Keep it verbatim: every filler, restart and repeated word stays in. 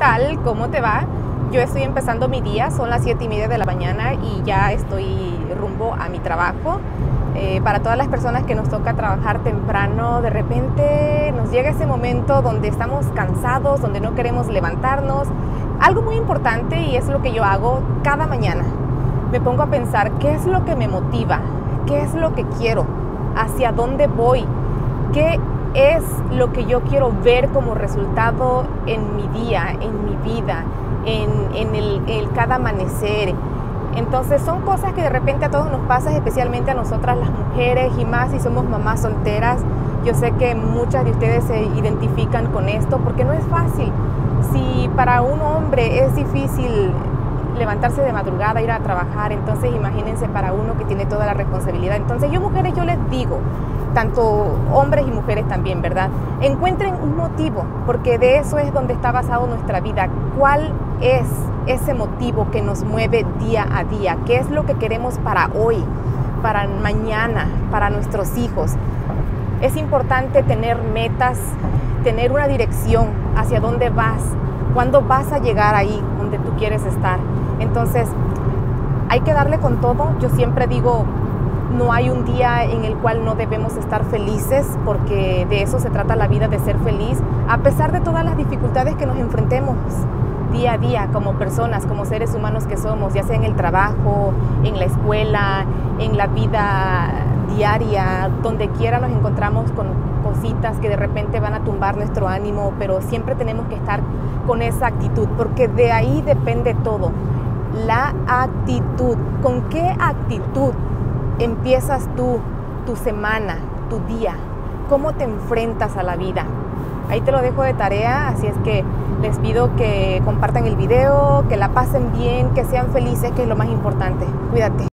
tal? ¿Cómo te va? Yo estoy empezando mi día, son las siete y media de la mañana y ya estoy rumbo a mi trabajo. Eh, para todas las personas que nos toca trabajar temprano, de repente nos llega ese momento donde estamos cansados, donde no queremos levantarnos. Algo muy importante, y es lo que yo hago cada mañana, me pongo a pensar qué es lo que me motiva, qué es lo que quiero, hacia dónde voy, qué es lo que yo quiero ver como resultado en mi día, en mi vida, en, en el, el cada amanecer. Entonces son cosas que de repente a todos nos pasa, especialmente a nosotras las mujeres, y más si somos mamás solteras. Yo sé que muchas de ustedes se identifican con esto porque no es fácil. Si para un hombre es difícil levantarse de madrugada, ir a trabajar, entonces imagínense para uno que tiene toda la responsabilidad. Entonces yo, mujeres, yo les digo, tanto hombres y mujeres también, ¿verdad? Encuentren un motivo, porque de eso es donde está basado nuestra vida. ¿Cuál es ese motivo que nos mueve día a día? ¿Qué es lo que queremos para hoy, para mañana, para nuestros hijos? Es importante tener metas, tener una dirección hacia dónde vas, cuándo vas a llegar ahí donde tú quieres estar. Entonces, hay que darle con todo. Yo siempre digo, no hay un día en el cual no debemos estar felices, porque de eso se trata la vida, de ser feliz, a pesar de todas las dificultades que nos enfrentemos día a día como personas, como seres humanos que somos, ya sea en el trabajo, en la escuela, en la vida diaria, donde quiera nos encontramos con cositas que de repente van a tumbar nuestro ánimo, pero siempre tenemos que estar con esa actitud, porque de ahí depende todo. La actitud. ¿Con qué actitud empiezas tú tu semana, tu día? ¿Cómo te enfrentas a la vida? Ahí te lo dejo de tarea, así es que les pido que compartan el video, que la pasen bien, que sean felices, que es lo más importante. Cuídate.